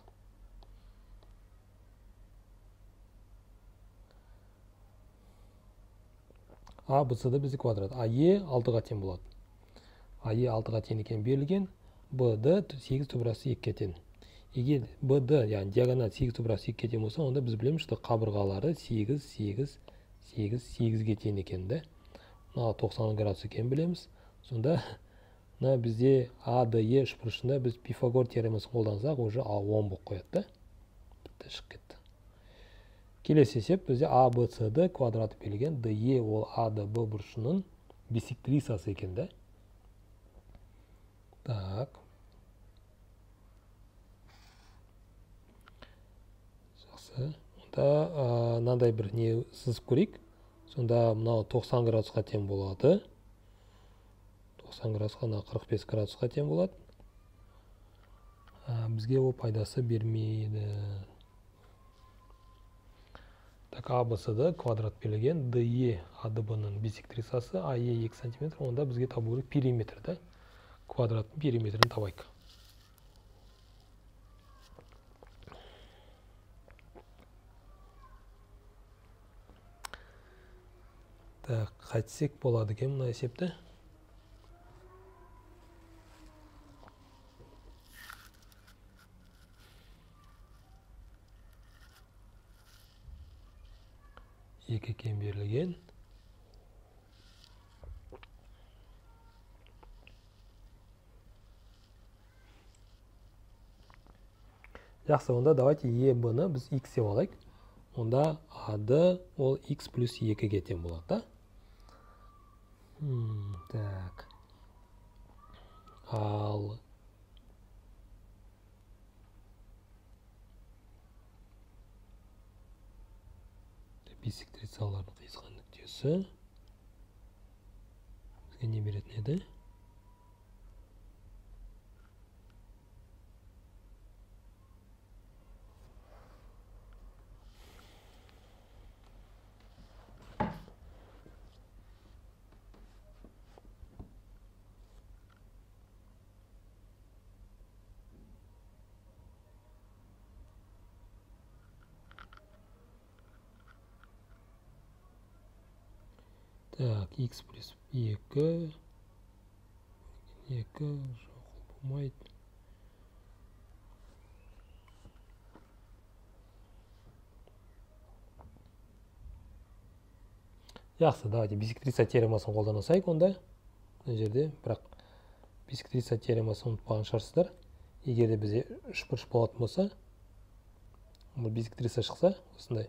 А, Б, С, Д бізде квадрат. А, Е алтыға тең болады. А, Е алтыға тең екен берілген. Б, Д сегіз түбір асты екіге тең. Егер Б, Д, яғни диагонал сегіз түбір асты екіге тең болса, онда біз білеміз, что қабырғалары сегіз, сегіз, сегіз, сегізге тең екен де. Мына тоқсан градус екен білеміз. Сонда мына бізде А, Д, Е үшбұрышында біз Пифагор теоремасын қолдансақ, уже А он болып қояды. Бітті, шығып кетті. Келесі есеп бізде А, Б, С, Д квадраты берілген. Д, Е ол А, Д, Б бұрышының биссектрисасы екен де. Так. Жақсы. Онда мынандай бір не сызып көрейік. Сонда мынау тоқсан градусқа тең болады. тоқсан градусқа, қырық бес градусқа тең болады. Бізге ол пайдасы бермейді. Так, А, Б, С, Д квадрат берілген. Д, Е, А, Д, Б-ның биссектрисасы, А, Е екі сантиметр. Онда бізге табу керек периметр, да? Квадраттың периметрін табайық. Так, қайтсек болады екен мына есепті. екі екен берілген. Жақсы, онда давайте Е, Б-ны біз X деп алайық. Онда А, Д ол X плюс екіге тең болады, да? Hmm, так. Ал биссектрисалардың қиысқан нүктесі бізге не беретін еді? Так, X плюс екі. екі жоқ болмайды. Жақсы, давайте биссектриса теоремасын қолданасайық онда. Мына жерде, бірақ биссектриса теоремасын ұмытпаған шығарсыздар. Егер де бізде үш бұрыш болатын болса, биссектриса шықса, осындай.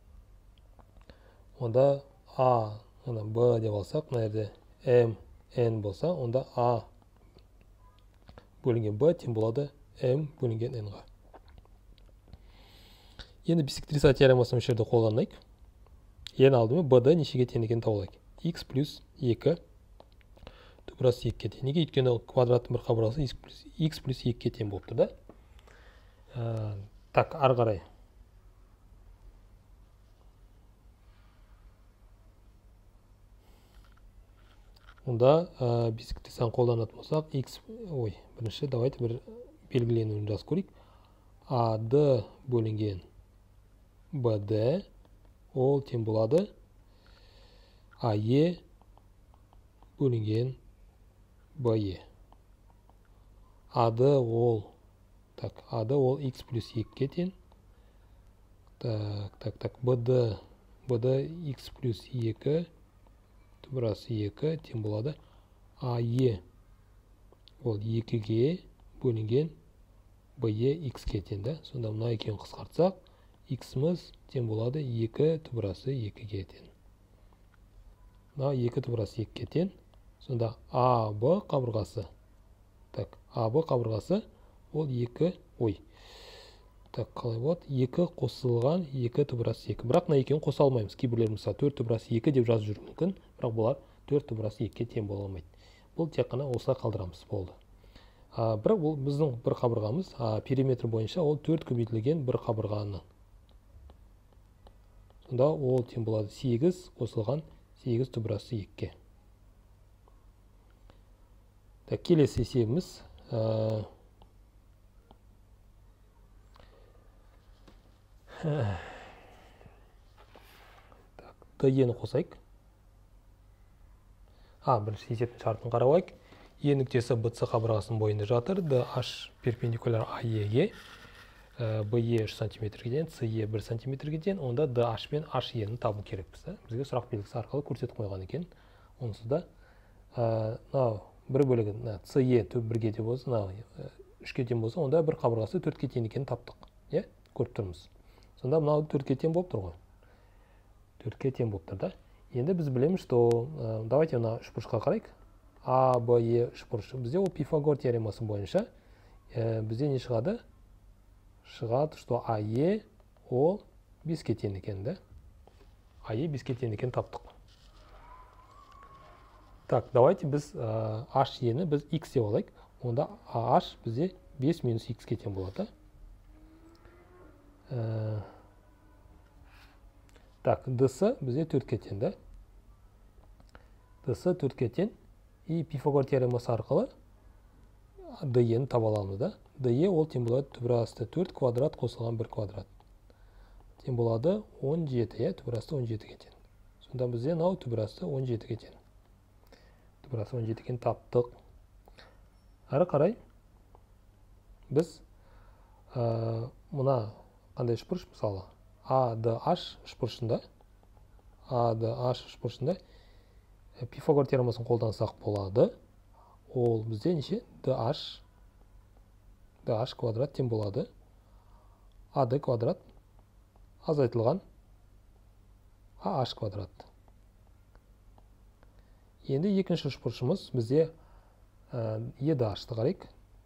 Онда А, Б деп алсақ, мына жерде М, Н болса, онда А бөлінген Б тең болады М бөлінген Н-ға. Енді биссектриса теоремасын осы жерде қолданайық. Ең алдымен Б-ды нешеге тең екенін тауып алайық. X плюс екі түбір асты екіге тең. Неге? Өйткені квадраттың бір қабырғасы X плюс екіге тең болып тұр, да? Так, ары қарай. Онда бесікті сан қолданатын болсақ, x, ой, бірінші давайте бір белгіленуін жазып көрейік. АД бөлінген БД ол тең болады АЕ бөлінген БЕ. АД ол, так, АД ол x плюс екіге тең. Так, так, так, БД, БД x плюс екі, түбірасы екі тең болады АЕ ол екіге бөлінген БЕ x-ке тең да. Сонда мына екеуін қысқартсақ, x-міз тең болады екі түбірасы екіге тең. Мына екі түбірасы екіге тең. Сонда АБ қабырғасы, так, АБ қабырғасы ол екі, ой, так, қалай болады? екі қосылған екі түбірасы екі. Бірақ мына екеуін қоса алмаймыз. Кейбіреулер мысалы төрт түбірасы екі деп жазып жүруі мүмкін, бірақ бұлар төрт түбірасы екіге тең бола алмайды. Бұл тек қана осылай қалдырамыз, болды. А, бірақ бұл біздің бір қабырғамыз, а, периметр бойынша ол төрт көбейтілген бір қабырғаны. Сонда ол тең болады сегіз қосылған сегіз түбірасы екіге. Так, келесі есебіміз ә... д-ені қосайық. А, бірінші есептің шартын қарауайық. Е нүктесі БЦ қабырғасының бойында жатыр. ДH перпендикуляр АЕ-ге, БЕ үш сантиметрге тең, СЕ бір сантиметрге тең. Онда ДH пен HE-ні табу керекпіз. Бізге сұрақ белгісі арқылы көрсетіп қойған екен. Онсыз да бір бөлігі СЕ бірге де болса, үшке тең болса, онда бір қабырғасы төртке тең екенін таптық. Көріп тұрмыз. Сонда мынау төртке тең болып тұр ғой. төртке тең болып тұр да. Енді біз білеміз, что давайте мына үшбұрышқа қарайық. А, Б, Е үшбұрышы. Бізде ол Пифагор теоремасы бойынша бізде не шығады? Шығады, что АЕ ол беске тең екен, да? АЕ беске тең екен таптық. Так, давайте біз HE-ні біз X деп алайық. Онда H бізде бес минус X-ке тең болады. Так, ДС бізде төртке тең, да? ДС төртке тең. И Пифагор теоремасы арқылы ДЕ-ні таба аламыз, да? ДЕ ол тең болады түбірасты төрт квадрат қосылған бір квадрат. Тең болады он жеті, е, түбірасты он жетіге тең. Сонда бізде мынау түбірасты он жетіге тең. Түбірасты он жетіге таптық. Әрі қарай біз мұна қандай үшбұрыш, мысалы АДH үшбұрышында, АДH үшбұрышында Пифагор теоремасын қолдансақ болады. Ол бізде неше? DH, DH квадрат тең болады АД квадрат азайтылған AH квадрат. Енді екінші үшбұрышымыз бізде EDH-ты қарайық.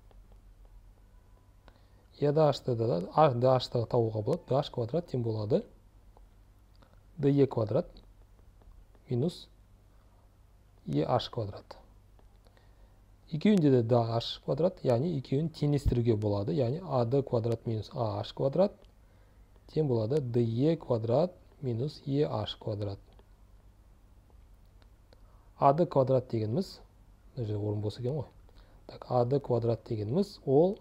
EDH-ты да DH-ты табуға болады. DH квадрат тең болады DE квадрат минус EH квадрат. Екеуінде де DH квадрат, яғни екеуін теңестіруге болады. Яғни AD квадрат минус AH квадрат тең болады DE квадрат минус EH квадрат. AD квадрат дегеніміз, орын болса екен ғой. Так, AD квадрат дегеніміз ол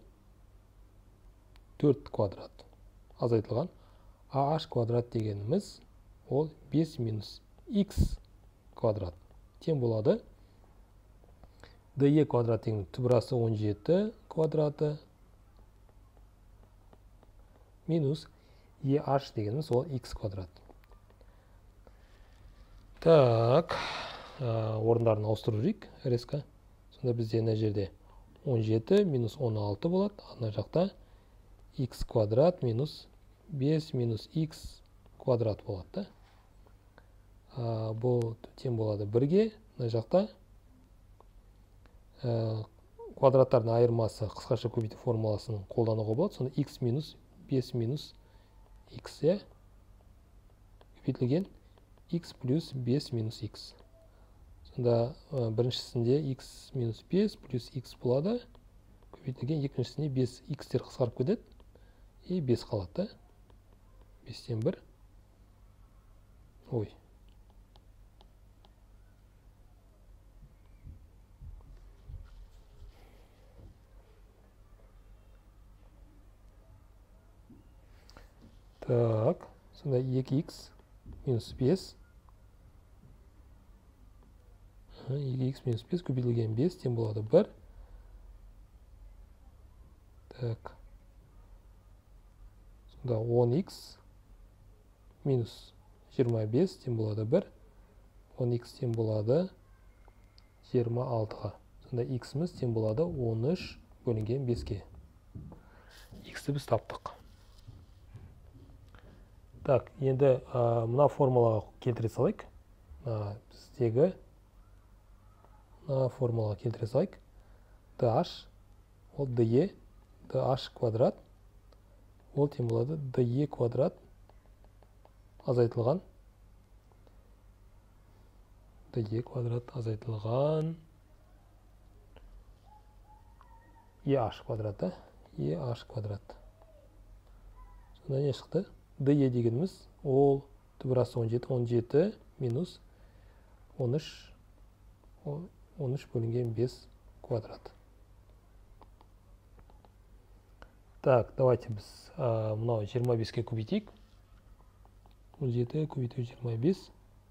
төрт квадрат азайтылған. AH квадрат дегеніміз ол бес минус X квадрат тең болады DE квадрат деген түбірасы он жеті квадраты минус EH дегеніміз ол X квадрат. Так, орындарын ауыстыру жүрейік резко. Сонда бізде мына жерде он жеті минус он алты болады. Ана жақта X квадрат минус бес минус X квадрат болады. Бұл тең болады бірге. Мына жақта квадраттардың айырмасы қысқаша көбейту формуласын қолдануға болады. Сонда X минус бес минус X көбейтілген X плюс бес минус X. Сонда біріншісінде X минус бес плюс X болады. Көбейтілген екіншісінде бес X-тер қысқарып кетеді. И бес қалады. бестен бір. Ой. Так, сонда екі икс минус бес. екі икс минус бес көбейтілген бес тең болады бір. Так. Сонда он икс минус жиырма бес тең болады бір. он икс тең болады жиырма алтыға. Сонда иксіміз тең болады он үш бөлінген беске. Иксті біз таптық. Так, енді мына формулаға келтіре салайық. Біздегі мына формулаға келтіре салайық. dh ол de, dh квадрат ол тең болады de квадрат азайтылған de квадрат азайтылған eh квадрат, eh квадрат. Сонда не шықты? de дегеніміз ол түбірасы он жеті, он жеті минус он үш, он үш бөлінген бес квадрат. Так, давайте біз мынау жиырма беске көбейтейік. он жеті көбейту жиырма бес.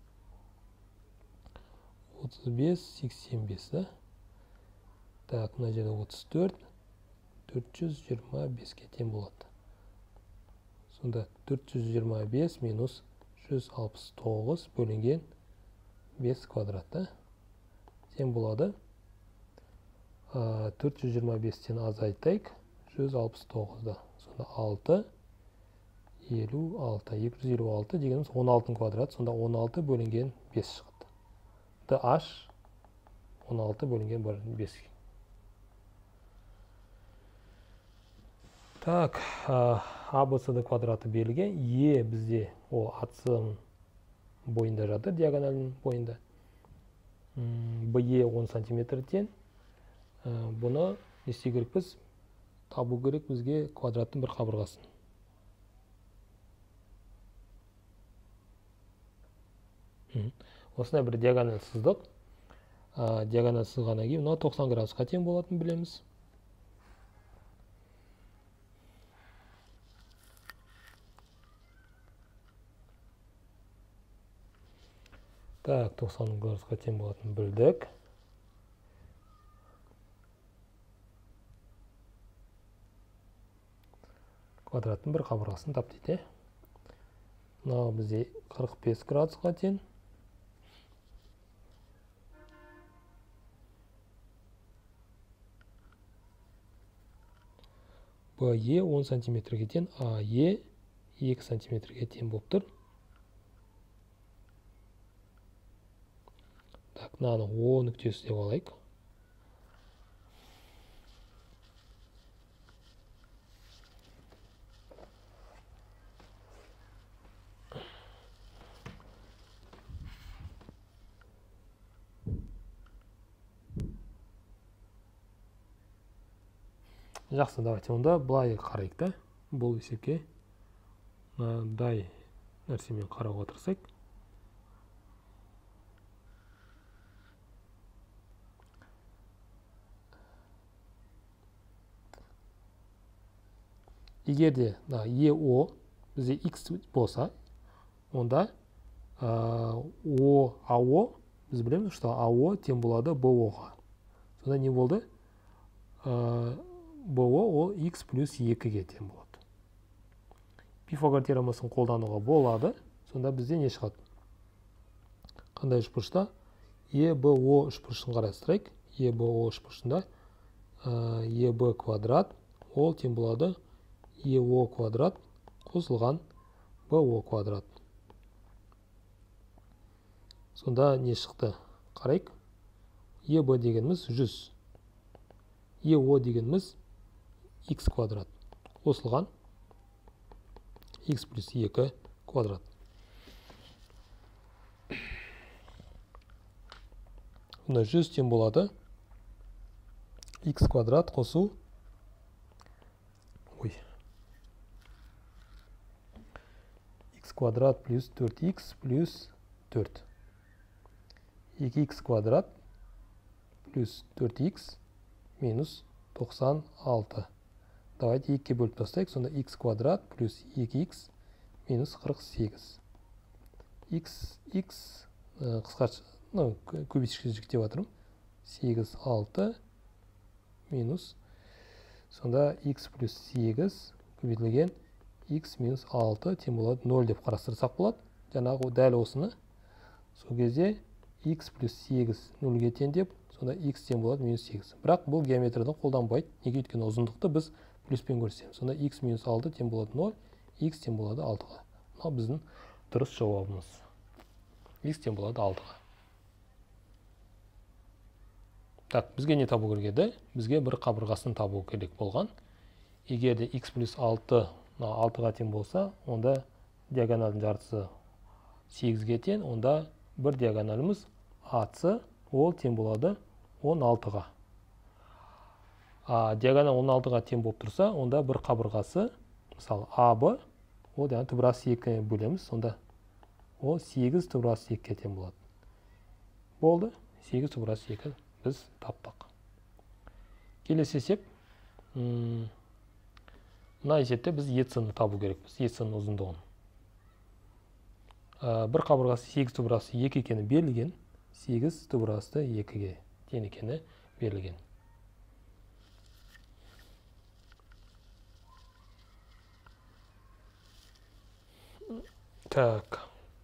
отыз бес, сексен бес, да? Так, мына жерде отыз төрт, төрт жүз жиырма беске тең болады. Сонда төрт жүз жиырма бес минус жүз алпыс тоғыз бөлінген бес квадрат, да? Тең болады. төрт жүз жиырма бестен азайтайық. жүз алпыс тоғызда. Сонда алты, елу алты. екі жүз елу алты дегеніміз он алты квадрат. Сонда он алты бөлінген бес шығады. dh он алты бөлінген бес. Так, abcd квадраты берілген. Е бізде ол атсының бойында жатыр, диагоналінің бойында. be он сантиметр тең. Бұны не істеу керек біз? Табу керек бізге квадраттың бір қабырғасын. Осындай бір диагональ сыздық. Диагональ сызғаннан кейін мына тоқсан градусқа тең болатынын білеміз. Так, тоқсан градусқа тең болатынын білдік. Квадраттың бір қабырғасын тап дейді. Мынау бізде қырық бес градусқа тең. be он сантиметрге тең, ae екі сантиметрге тең болып тұр. Так, мынаны о нүктесі деп алайық. Жақсы, давайте онда былай қарайық та. Бұл есепке мынадай нәрсемен қарауға тырысайық. Егер де eo бізде x болса, онда o, ao, біз білеміз, что ao тең болады bo-ға. Сонда не болды? bo ол x плюс екіге тең болады. Пифагор теоремасын қолдануға болады. Сонда бізде не шығады? Қандай үшбұрышта? ebo үшбұрышын қарастырайық. ebo үшбұрышында eb квадрат ол тең болады eo квадрат қосылған bo квадрат. Сонда не шықты? Қарайық. eb дегеніміз жүз. eo дегеніміз x квадрат қосылған x плюс екі квадрат. Бұнда жүз тең болады x квадрат қосу ой x квадрат плюс төрт икс плюс төрт. екі икс квадрат плюс төрт икс минус тоқсан алты. Давайте екіге бөліп тастайық. Сонда x квадрат плюс екі икс минус қырық сегіз. X, X қысқаша, көбейтішке жіктеп жатырмын. сегіз, алты минус. Сонда X плюс сегіз көбейтілген X минус алты тең болады нөл деп қарастырсақ болады. Жаңағы дәл осыны. Сол кезде X плюс сегіз нөлге тең деп, сонда X тең болады минус сегіз. Бірақ бұл геометрияда қолданбайды. Неге өйткені ұзындықты біз плюспен көрсетеміз. Сонда X минус алты тең болады нөл, X тең болады алтыға. Мынау біздің дұрыс жауабымыз. X тең болады алтыға. Так, бізге не табу керек еді? Бізге бір қабырғасын табу керек болған. Егер де X плюс алты алтыға тең болса, онда диагоналдың жартысы сегізге тең, онда бір диагоналіміз АС ол тең болады он алтыға. А диагонал он алтыға тең болып тұрса, онда бір қабырғасы, мысалы АБ, ол яғни түбірасы екіге бөлеміз, сонда ол сегіз түбірасы екіге тең болады. Болды, сегіз түбірасы екі біз таптық. Келесі есеп, мына есепте біз ЕЦ-ны табу керекпіз, ЕЦ-ның ұзындығын. Бір қабырғасы сегіз түбірасы екі екені берілген, сегіз түбірасы екіге тең екені берілген. Так.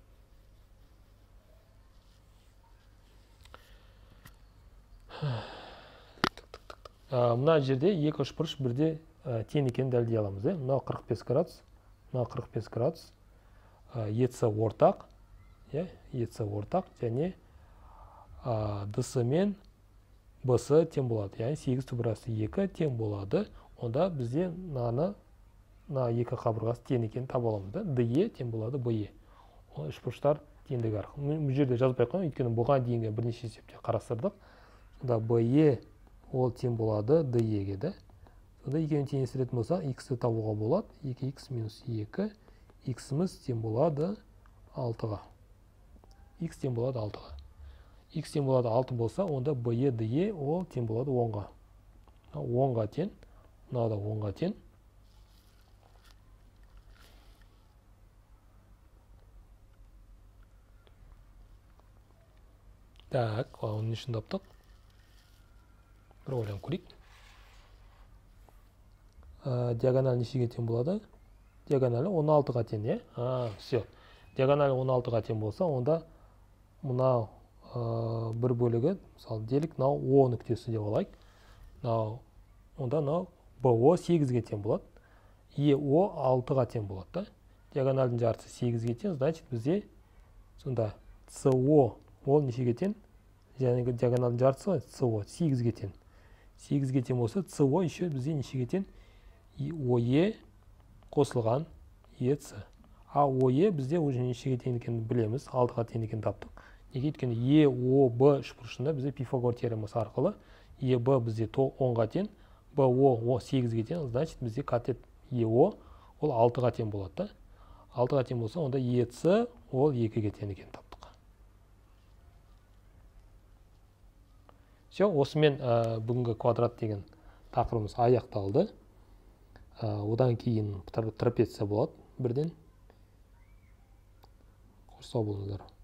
Мына жерде екі үшбұрыш бірде тең екенін дәлелдей аламыз. Мына қырық бес градус, мына қырық бес градус. ЕЦ ортақ, ЕЦ ортақ, және ДС мен БС тең болады. Яғни сегіз түбірасы екі тең болады. Онда бізде мынаны мына екі қабырғасы тең екенін таба аламыз. ДЕ тең болады БЕ. Үшбұрыштар теңдігі арқылы. Бұл жерде жазбай қоймын, өйткені бұған дейінгі бірнеше есепте қарастырдық. Сонда БЕ ол тең болады ДЕ-ге де. Сонда екеуін теңестіретін болса, X-ті табуға болады. екі х минус екі. X-іміз тең болады алтыға. X тең болады алтыға. X тең болады алты болса, онда BE, DE ол тең болады онға. онға тең. Мынау да онға тең. Так, оның үшін таптық. Бір ойланып көрейік. Диагональ нешеге тең болады? Диагоналі он алтыға тең, е? А, все. Диагоналі он алтыға тең болса, онда мынау бір бөлігі, мысалы, делік, мынау О нүктесі деп алайық. Онда мынау БО сегізге тең болады. ЕО алтыға тең болады. Диагональдың жартысы сегізге тең, значит, бізде сонда СО ол нешеге тең? Және диагональдың жартысы СО сегізге тең. сегізге тең болса, СО еще бізде нешеге тең? ОЕ қосылған ЕЦ. А ОЕ бізде уже нешеге тең екенін білеміз, алтыға тең екенін таптық. Неге өйткені ЕОБ үшбұрышында бізде Пифагор теоремасы арқылы ЕБ бізде онға тең, БО сегізге тең, значит, бізде катет ЕО ол алтыға тең болады. алтыға тең болса, онда ЕЦ ол екіге тең екенін таптық. Все, осымен бүгінгі квадрат деген тақырыбымыз аяқталды. Одан кейін трапеция болады бірден. Қош сау болыңыздар.